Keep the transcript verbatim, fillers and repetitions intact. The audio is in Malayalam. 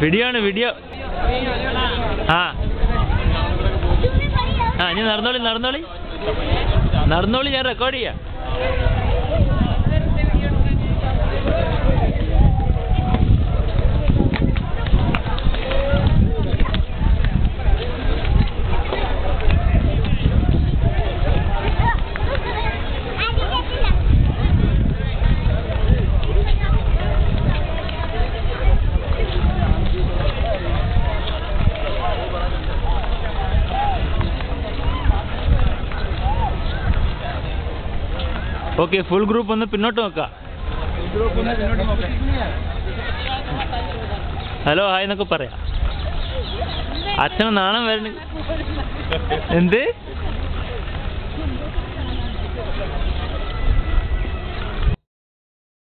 വീഡിയോ ആണ് വീഡിയോ. ആ ആ ഇനി നടന്നോളി നടന്നോളി നടന്നോളി ഞാൻ റെക്കോർഡ് ചെയ്യാം. ഓക്കെ, ഫുൾ ഗ്രൂപ്പ് ഒന്ന് പിന്നോട്ട് നോക്കാം. ഹലോ ഹായ് എന്നൊക്കെ പറയാം. അച്ഛന് നാണം വരണ എന്ത്